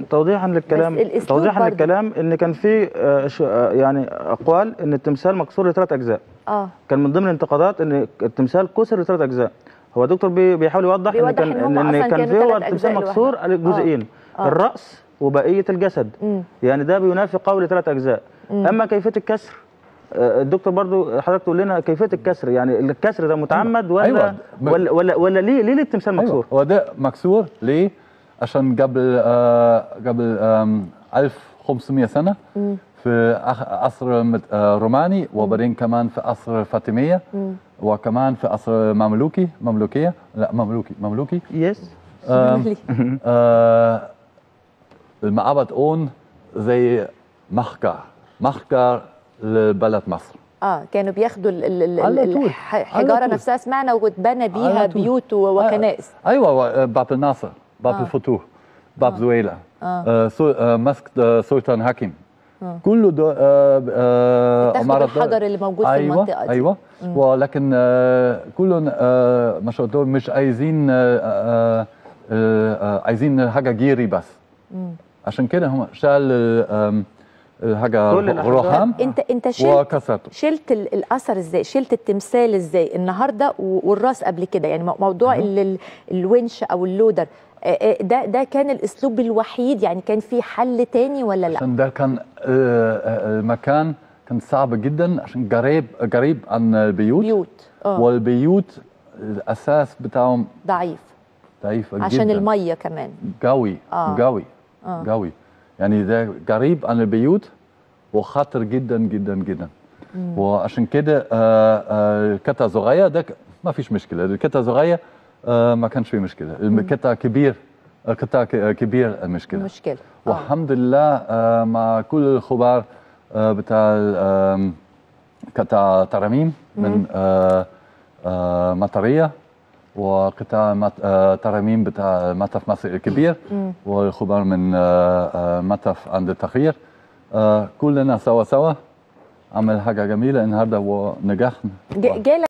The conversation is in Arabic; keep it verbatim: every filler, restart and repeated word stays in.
توضيحا للكلام توضيحا للكلام ان كان في يعني اقوال ان التمثال مكسور لثلاث اجزاء. اه كان من ضمن الانتقادات ان التمثال كسر لثلاث اجزاء. هو الدكتور بيحاول يوضح ان كان ان, إن كان في هو التمثال مكسور لجزئين، آه. آه. الراس وبقيه الجسد. م. يعني ده بينافي قول ثلاث اجزاء. م. اما كيفيه الكسر الدكتور برضو حضرتك تقول لنا كيفيه الكسر، يعني الكسر ده متعمد ولا أيوة. ولا ولا, ولا ليه ليه التمثال مكسور؟ أيوة. هو ده مكسور ليه؟ عشان قبل آه قبل آه ألف وخمسمائة سنه م. في عصر روماني، وبعدين كمان في عصر فاطميه، م. وكمان في عصر مملوكي مملوكيه لا مملوكي مملوكي يس آه آه المعبد اون زي محجر محجر لبلد مصر. اه كانوا بياخدوا الحجاره نفسها سمعنا واتبنى بيها بيوت وكنائس. ايوه باب الناصر، باب آه. الفتوح، باب آه. زويله، آه. آه. مسجد سلطان حكيم، آه. كله ده آه آه اتاخدوا الحجر اللي موجود أيوة في المنطقه دي. ايوه مم. ولكن آه كلهم آه ما شاء الله مش عايزين آه آه آه عايزين حاجه جيري بس. مم. عشان كده هم شال آه حاجه رخام. انت انت شلت شلت الاثر ازاي؟ شلت التمثال ازاي النهارده والراس قبل كده؟ يعني موضوع ال الونش او اللودر ده ده كان الاسلوب الوحيد، يعني كان في حل تاني ولا لا؟ عشان ده كان المكان كان صعب جدا عشان قريب قريب عن البيوت بيوت اه والبيوت الاساس بتاعهم ضعيف ضعيف جدا عشان الميه كمان قوي آه. قوي آه. قوي، يعني ده قريب عن البيوت وخطر جدا جدا جدا. مم. وعشان كده القطع صغير ده ما فيش مشكله، القطع صغير آه ما كانش في مشكله، القطع كبير القطع كبير المشكله. المشكله آه. والحمد لله آه مع كل الخبراء آه بتاع قطع تراميم من آه آه مطريه وقطاع آه تراميم بتاع متحف مصر الكبير، والخبراء من آه متحف عند التخير، آه كلنا سوا سوا عمل حاجه جميله النهارده ونجحنا.